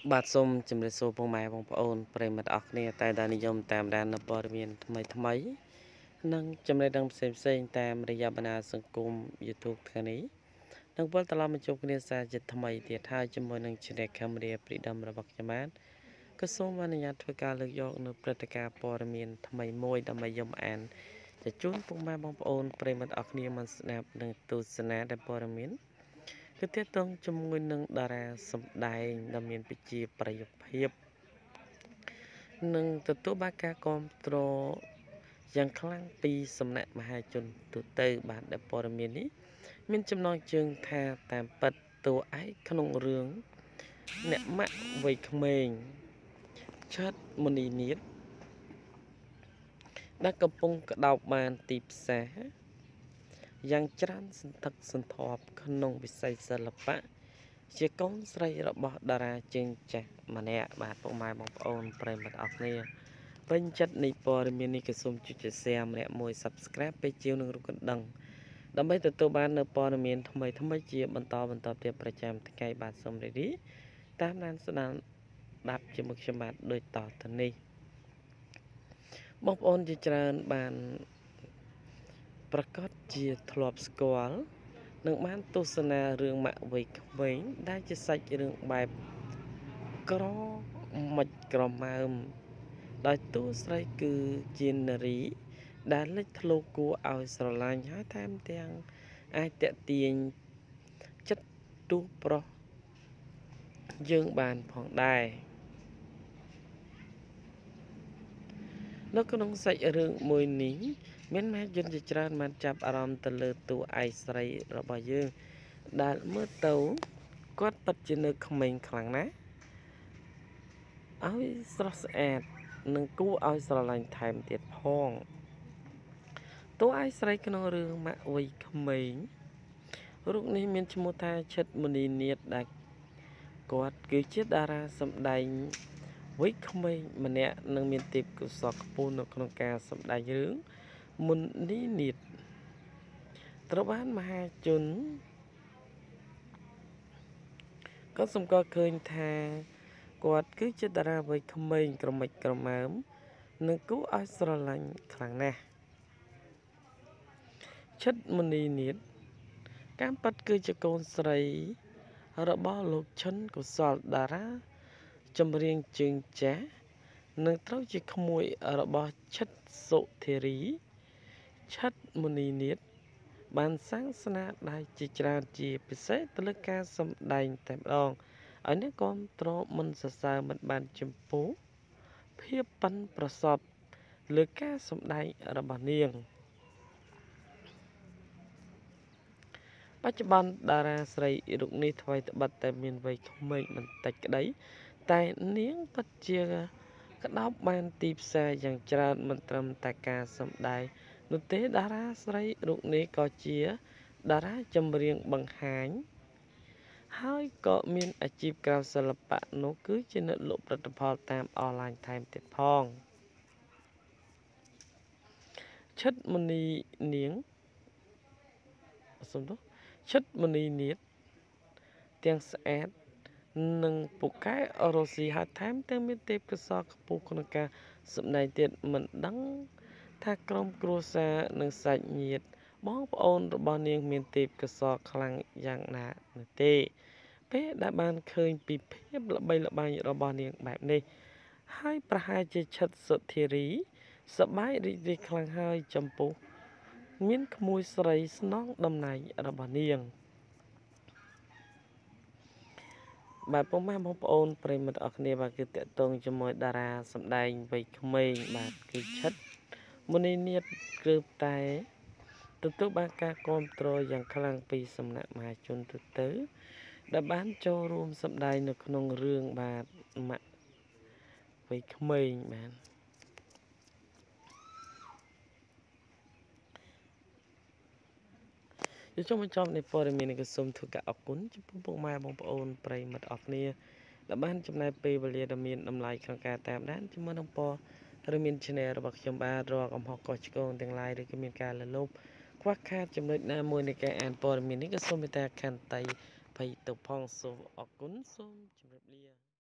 បាទសូមជម្រាបសួរបងប្អូនប្រិយមិត្តអរគ្នាតែដែលនិយមតាមដាននៅព័ត៌មានថ្មីនិងចំណេះដឹងផ្សេងតាមរយៈបណ្ដាសង្គម YouTube ថ្ងៃនេះនឹងវិលត្រឡប់មកជួបគ្នាសារជាថ្មីទៀតហើយជាមួយនឹង Channel Cambodia ព្រីដំរបស់ខ្ញុំបាទក៏សូមអនុញ្ញាតធ្វើការលើកយកនៅព្រឹត្តិការណ៍ព័ត៌មានថ្មីមួយដើម្បីយកមកអានជជូនពុកម៉ែបងប្អូនប្រិយមិត្តអរគ្នាមកស្ដាប់និងទស្សនាដែលព័ត៌មានគឺទាក់ទងជាមួយនឹងតារាសម្ដែងដែលមានប្រជាប្រិយភាពនិងទទួលបានការគាំទ្រយ៉ាងខ្លាំងពីសំណាក់មហាជនទូទៅបាទដែលព័ត៌មាននេះមានចំណងជើងថាតាមពិតតួឯកក្នុងរឿងអ្នកម៉ាក់វ័យក្មេងឆិតមុនីនាថដែលកំពុងក្តោបបានទីផ្សារយ៉ាងច្រើនសន្ធឹកសន្ធាប់ក្នុងវិស័យសិល្បៈជាកូនស្រីរបស់តារាជើងចាស់ម្នាក់បាទពុកម៉ែបងប្អូនប្រិយមិត្តអរគ្នាពេញចិត្តនៃព័ត៌មាននេះក៏សូមចុច share ម្នាក់មួយ Subscribe ពេជាវនឹងរូបកណ្ដឹងដើម្បីទទួលបាននូវព័ត៌មានថ្មីជាបន្តទៀតប្រចាំថ្ងៃបាទសូមរីករាយតាមដានស្ដាប់ជាមួយខ្ញុំបាទដូចតទៅនេះបងប្អូនជាច្រើនបានប្រកាសជាធ្លាប់ស្គាល់នឹងបានទស្សនារឿងម៉ាក់វ័យក្មេងដែលជាសាច់រឿងបែបក្រមិនក្រមើមដោយតួស្រីគឺជានារីដែលលេចធ្លោគួរឲ្យស្រឡាញ់ហើយថែមទាំងអាចតាក់ទាញចិត្តទូប្រុសយើងបានផងដែរនៅក្នុងសាច់រឿងមួយនេះមានមហាជនជាច្រើនបានចាប់អារម្មណ៍ទៅលើតួឯកស្រីរបស់យើងដែលមើលទៅគាត់ពិតជានៅក្មេងខ្លាំងណាស់ឲ្យស្រស់ស្អាតនិងគួរឲ្យស្រឡាញ់ថែមទៀតផងតួឯកស្រីក្នុងរឿងម៉ាក់វ័យក្មេងរូបនេះមានឈ្មោះថាឆិតមុនីនាថដែលគាត់គឺជាតារាសម្ដែងវ័យក្មេងម្នាក់និងមានទេពកោសល្យខ្ពស់នៅក្នុងការសម្ដែងរឿងមុននីនាថត្រូវបានមហាជនក៏សម្គាល់ឃើញថាគាត់គឺជាតារាវ័យក្មេងក្រមិចក្រមើមនិងគួរឲ្យស្រឡាញ់ខ្លាំងណាស់ឆិតមុនីនាថតាមពិតគឺជាកូនស្រីរបស់លោកឈិនកុសលតារាចម្រៀងជើងចាស់និងត្រូវជាក្មួយរបស់ឆិតសុធារីឆិតមុនីនាថបានសាងស្នាដៃជាច្រើនជាពិសេសទៅលើការសម្ដែងតែម្ដងឲ្យអ្នកគាំទ្រមិនសរសើរមិនបានចំពោះភាពប៉ិនប្រសប់លើការសម្ដែងរបស់នាងបច្ចុប្បន្នតារាស្រីរូបនេះថ្មីត្បិតតែមានវ័យក្មេងបន្តិចក្តីតែនាងពិតជាក្តោបបានទីផ្សារយ៉ាងច្រើនមិនត្រឹមតែការសម្ដែងនោះទេតារាស្រីរូបនេះក៏ជាតារាចម្រៀងបង្ហាញហើយក៏មានអាជីពក្រៅសិល្បៈនោះគឺជាអ្នកលក់ផលិតផលតាមអនឡាញថែមទៀតផងឆិតមុនីនាងឆិតមុនីនាថទាំងស្អាតនិងពូកែរស់ស៊ីហើយថែមទាំងមានទេពកោសល្យខ្ពស់ក្នុងការសម្ដែងទៀតមិនដឹងថាក្រុមគ្រួសារនិងសាច់ញាតិបងប្អូនរបស់នាងមានទេពកោសល្យខ្លាំងយ៉ាងណានោះទេពេលដែលបានឃើញពីភាពល្បីល្បាញរបស់នាងបែបនេះហើយប្រហែលជាឆិតសុធារីសប្បាយរីករាយខ្លាំងហើយចំពោះមានក្មួយស្រីស្នងតំណែងរបស់នាងបាទពុកម៉ែបងប្អូនប្រិយមិត្តអរគ្នាបាទគឺតកតងជាមួយតារាសម្ដែងវ័យក្មេងបាទគឺឆិតមុនីនាថគឺតែទទួលបានការគាំទ្រយ៉ាងខ្លាំងពីសំណាក់មហាជនទូទៅដែលបានចូលរួមសម្ដែងនៅក្នុងរឿងបាទម៉ាក់វ័យក្មេងបាទចុងបញ្ចប់នៃព័ត៌មាននេះក៏សូមធ្វើការអរគុណចំពោះពុកម៉ែបងប្អូនប្រិយមិត្តអរគ្នាដែលបានចំណាយពេលវេលាដ៏មានតម្លៃក្នុងការតាមដានជាមួយនឹងព័ត៌មាន Channel របស់ខ្ញុំបាទរកកំហុសកុសឆ្គងទាំងឡាយឬក៏មានការលលប់ខ្វះខាតចំណុចណាមួយនៃការអានព័ត៌មាននេះក៏សូមមេត្តាខន្តីភ័យទៅផងសូមអរគុណសូមជម្រាបលា